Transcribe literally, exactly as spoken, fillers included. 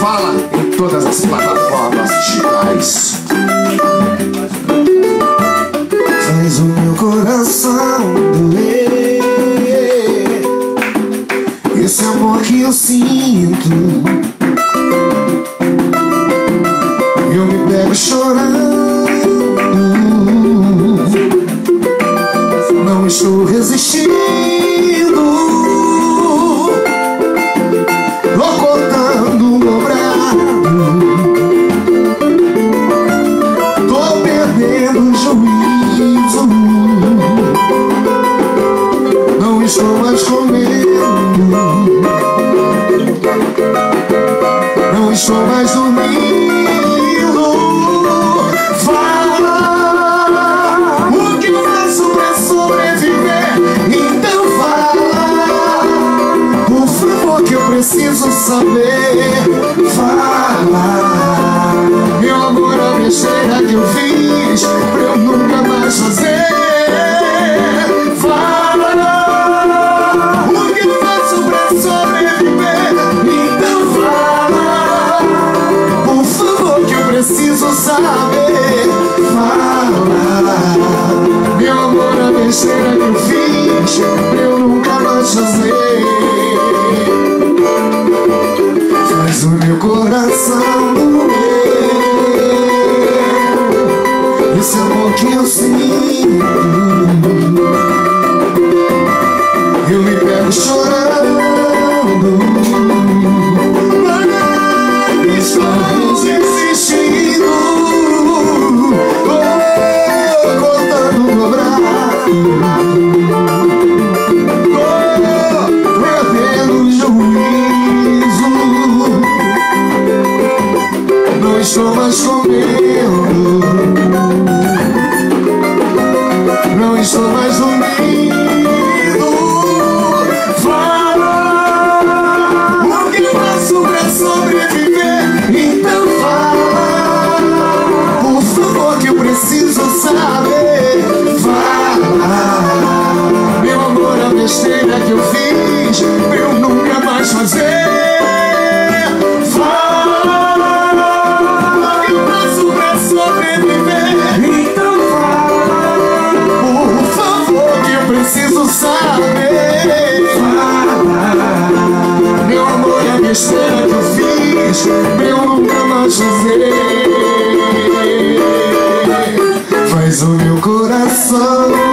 Fala em todas as plataformas digitais. Faz o meu coração doer, esse amor que eu sinto. Eu me pego chorando, não estou resistindo. Tô cortando o dobrado, tô perdendo o juízo. Não estou mais comendo, não estou mais dormindo. Fala o que eu faço pra sobreviver. Então fala, por favor, que eu preciso saber. Fala, meu amor, a besteira que eu fiz pra eu nunca mais fazer. Fala o que eu faço pra sobreviver. Então fala, por favor, que eu preciso saber. Fala, meu amor, a besteira que eu fiz pra eu nunca mais fazer. Faz o meu coração doer, esse amor que eu sinto. Eu me pego chorando, mas estamos existindo. Oh, cortando o dobrado, oh, perdendo o juízo. Não estou mais comendo, não estou mais dormindo. Fala o que eu faço pra sobreviver. Então fala, por favor, que eu preciso saber. Fala, meu amor, a besteira que eu fiz pra eu nunca mais fazer. Preciso saber. Fala, meu amor, é a besteira que eu fiz pra eu nunca mais fazer. Faz o meu coração